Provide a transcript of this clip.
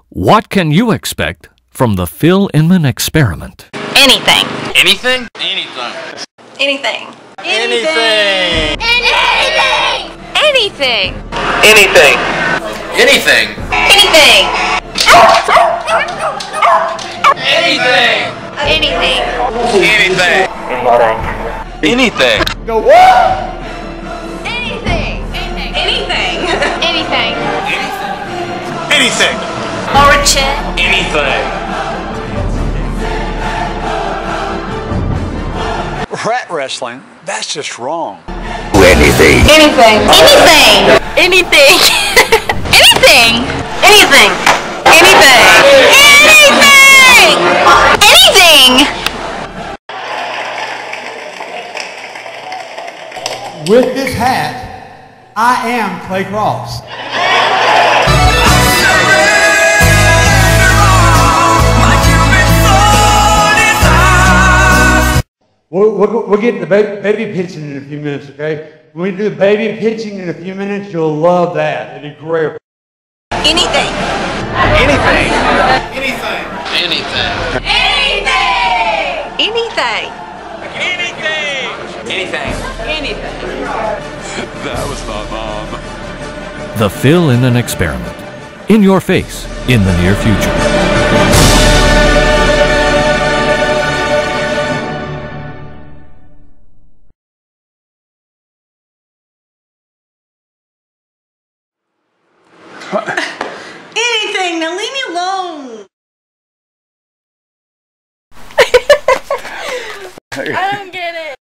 What can you expect from the Phil Inman experiment? Anything. Anything? Anything. Anything. Anything. Anything. Anything. Anything. Anything. Anything. Anything. Anything. Anything. Anything. Go what? Anything. Anything. Anything. Anything. Or a check. Anything. Rat wrestling? That's just wrong. Anything. Anything. Anything. Anything. Anything. Anything. Anything. Anything. With this hat, I am Clay Cross. We'll get the baby pitching in a few minutes, okay? When we do the baby pitching in a few minutes, you'll love that. It'll be great. Anything. Anything. Anything. Anything. Anything. Anything. Anything. That was my mom. The Phil Inman experiment. In your face in the near future. Anything. Now leave me alone. I don't get it.